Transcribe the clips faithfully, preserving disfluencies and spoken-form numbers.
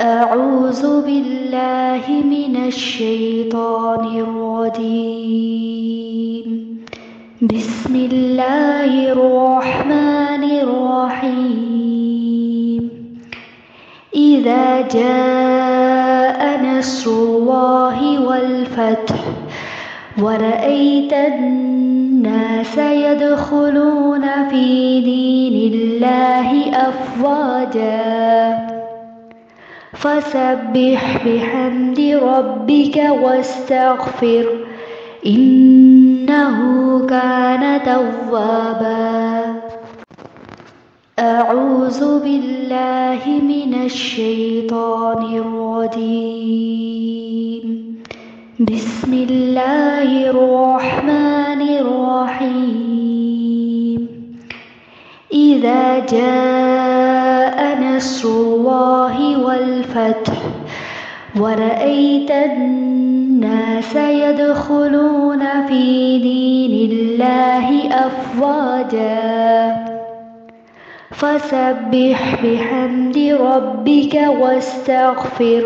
أعوذ بالله من الشيطان الرجيم. بسم الله الرحمن الرحيم. إذا جاء نصر الله والفتح ورأيت الناس يدخلون في دين الله أفواجا فسبح بحمد ربك واستغفر إنه كان توابا. أعوذ بالله من الشيطان الرجيم. بسم الله الرحمن الرحيم. إذا جاء نصر الله والفتح ورأيت الناس يدخلون في دين الله أفواجا فسبح بحمد ربك واستغفر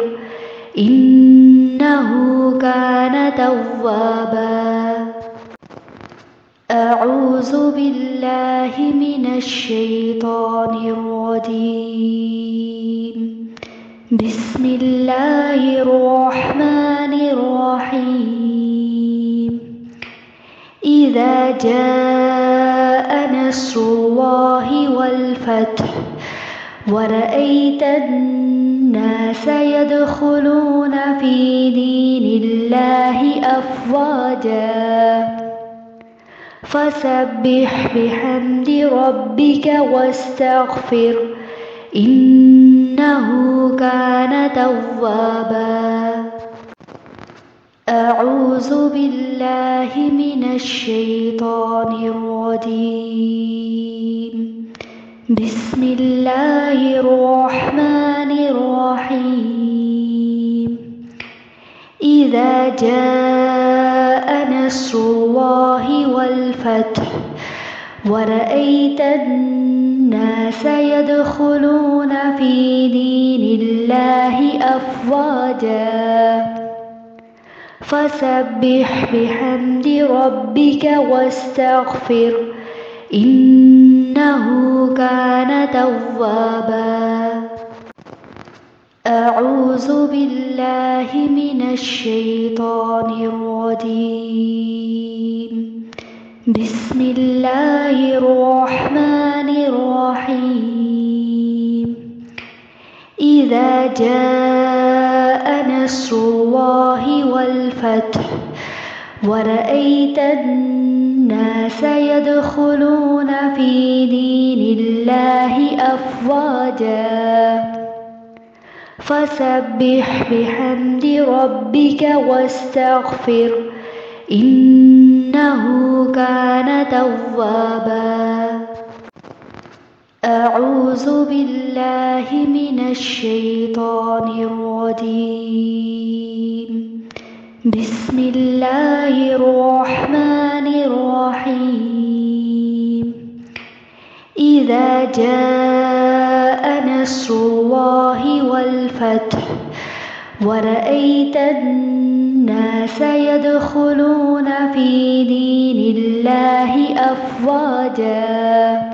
إنه كان توابا. أعوذ بالله من الشيطان الرجيم. بسم الله الرحمن الرحيم. إذا جاء نصر الله والفتح ورأيت الناس يدخلون في دين الله أفواجا فسبح بحمد ربك واستغفر إنه كان توابا. أعوذ بالله من الشيطان الرجيم. بسم الله الرحمن الرحيم. إذا جاء نصر الله والفتح ورأيت الناس يدخلون في دين الله أفواجا فسبح بحمد ربك واستغفر إنه كان توابا. أعوذ بالله من الشيطان الرجيم. بسم الله الرحمن الرحيم. إذا جاء نصر الله والفتح ورأيت الناس يدخلون في دين الله أفواجا فسبح بحمد ربك واستغفر إنه كان توابا. أعوذ بالله من الشيطان الرجيم. بسم الله الرحمن الرحيم. إذا جاء نصر الله والفتح ورأيت الناس يدخلون في دين الله أفواجا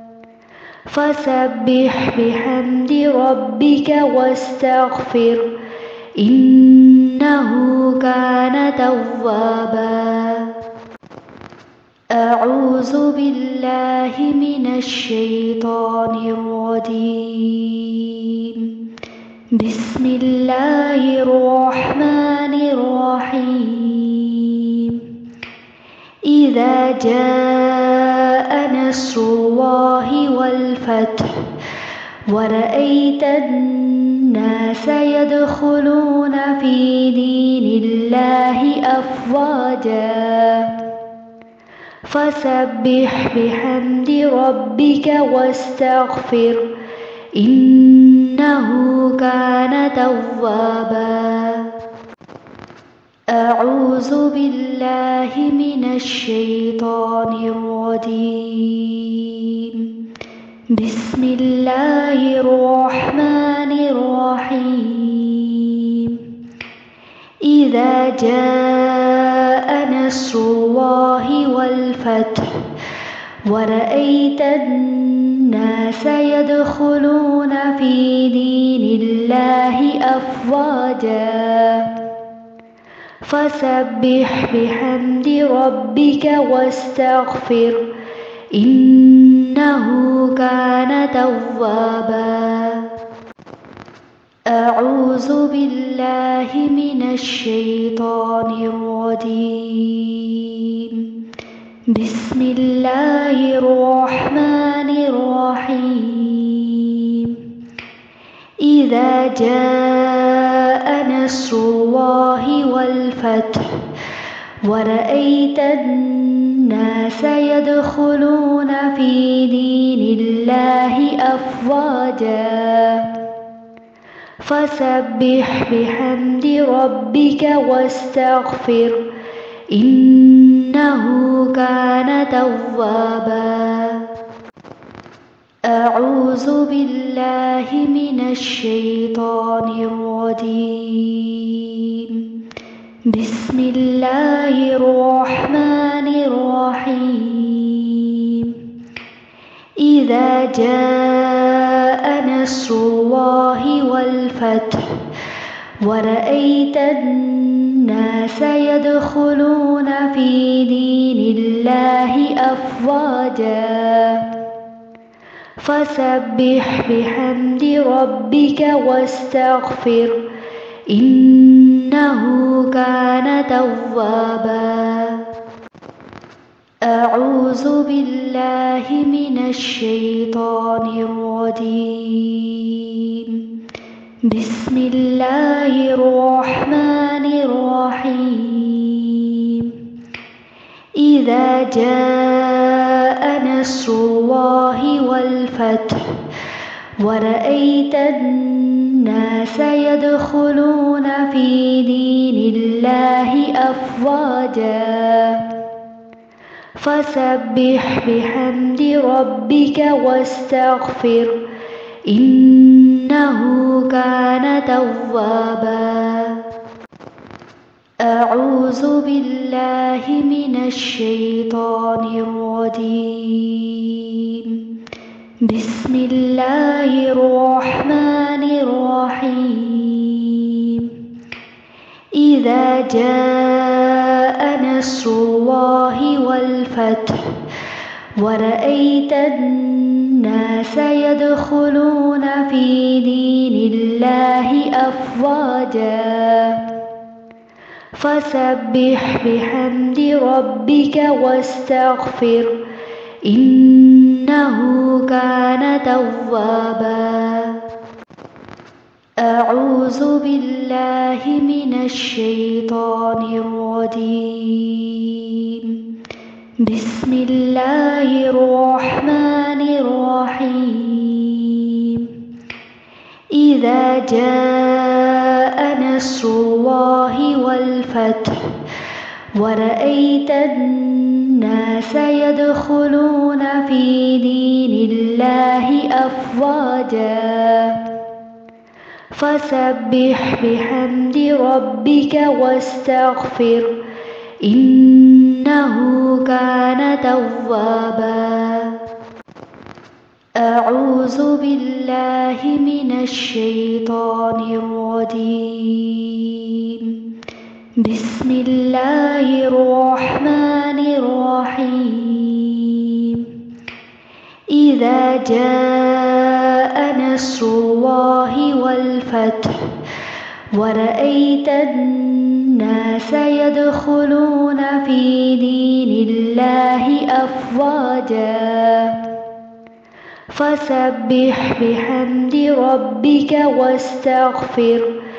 فسبح بحمد ربك واستغفر إنه كان توابا. أعوذ بالله من الشيطان الرجيم. بسم الله الرحمن الرحيم. إذا جاء نصر الله والفتح ورأيت الناس يدخلون في دين الله أفواجا فسبح بحمد ربك واستغفر إنه كان توابا. أعوذ بالله من الشيطان الرجيم. بسم الله الرحمن الرحيم. إذا جاء نصر الله والفتح ورأيت الناس يدخلون في دين الله أفواجا فسبح بحمد ربك واستغفر إنه كان توابا. أعوذ بالله من الشيطان الرجيم. بسم الله الرحمن الرحيم. إذا جاء نصر الله والفتح ورأيت الناس يدخلون في دين الله أفواجا فسبح بحمد ربك واستغفر إنه كان توابا. أعوذ بالله من الشيطان الرجيم. بسم الله الرحمن الرحيم. إذا جاء نصر الله والفتح ورأيت الناس يدخلون في دين الله أفواجا فسبح بحمد ربك واستغفر إنه كان توابا. أعوذ بالله من الشيطان الرجيم. بسم الله الرحمن الرحيم. إذا جاء نصر الله والفتح ورأيت الناس يدخلون في دين الله أفواجا فسبح بحمد ربك واستغفر إنه كان توابا. أعوذ بالله من الشيطان الرجيم. بسم الله الرحمن الرحيم. إذا جاء نصر الله والفتح ورأيت الناس يدخلون في دين الله أفواجا فسبح بحمد ربك واستغفر إنه كان توابا. أعوذ بالله من الشيطان الرجيم. بسم الله الرحمن الرحيم. إذا جاء نصر الله والفتح ورأيت الناس يدخلون في دين الله أفواجا فسبح بحمد ربك واستغفر إنه كان توابا. أعوذ بالله من الشيطان الرجيم. بسم الله الرحمن الرحيم. إذا جاء نصر الله والفتح ورأيت الناس يدخلون في دين الله أفواجا فسبح بحمد ربك واستغفر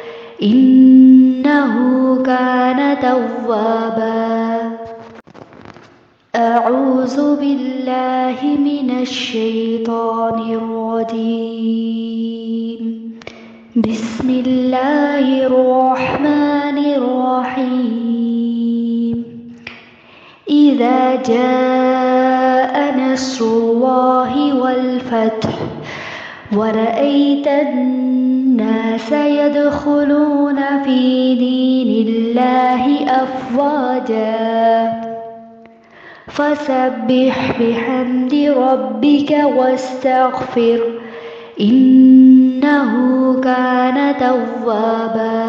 إنه كان توابا. أعوذ بالله من الشيطان الرجيم. بسم الله الرحمن الرحيم. إذا جاء نصر الله والفتح ورأيت الناس الناس يدخلون في دين الله أفواجا فسبح بحمد ربك واستغفر إنه كان توابا